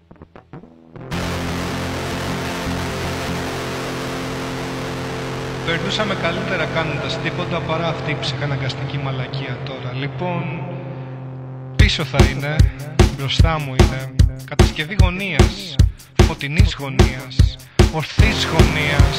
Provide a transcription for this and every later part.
Περνούσαμε καλύτερα κάνοντας τίποτα παρά αυτή η ψυχαναγκαστική μαλακία τώρα. Λοιπόν, πίσω θα είναι, μπροστά μου είναι κατασκευή γωνίας, φωτεινής γωνίας, ορθής γωνίας.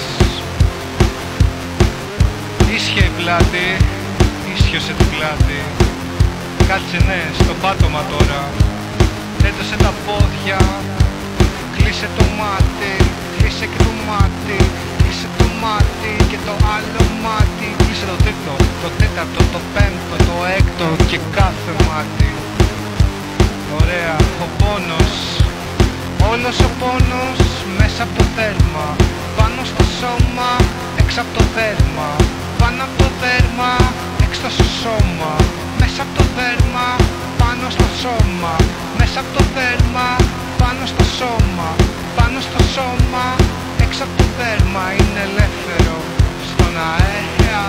Ίσια η πλάτη, ίσιοσε την πλάτη. Κάτσε ναι, στο πάτωμα τώρα. Έντωσε τα πόδια, κλείσε το μάτι, κλείσε και το μάτι. Κλείσε το μάτι και το άλλο μάτι. Κλείσε το τρίτο, το τέταρτο, το πέμπτο, το έκτο και κάθε μάτι. Ωραία, ο πόνος, όλος ο πόνος μέσα από το δέρμα. Πάνω στο σώμα, έξω από το δέρμα. Πάνω από το δέρμα, έξω στο σώμα. Μέσα από το δέρμα, πάνω στο σώμα. Μέσα από το δέρμα, πάνω στο σώμα. Πάνω στο σώμα, έξω από το δέρμα. Είναι ελεύθερο στον αέρα.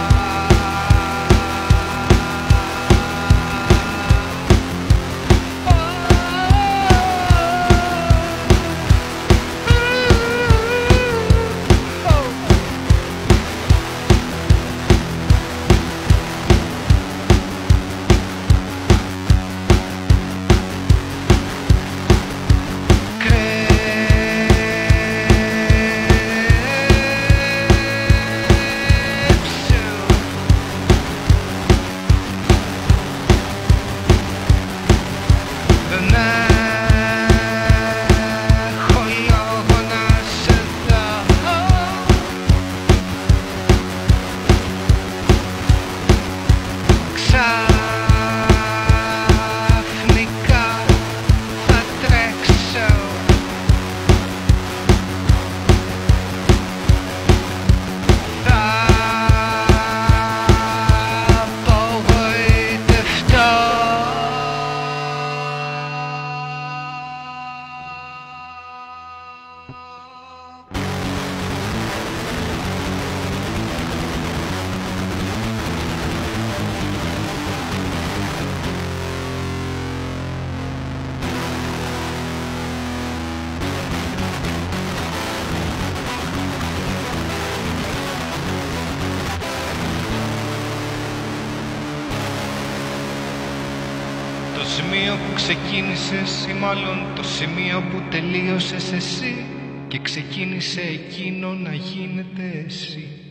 Το σημείο που ξεκίνησες ή μάλλον το σημείο που τελείωσες εσύ και ξεκίνησε εκείνο να γίνεται εσύ.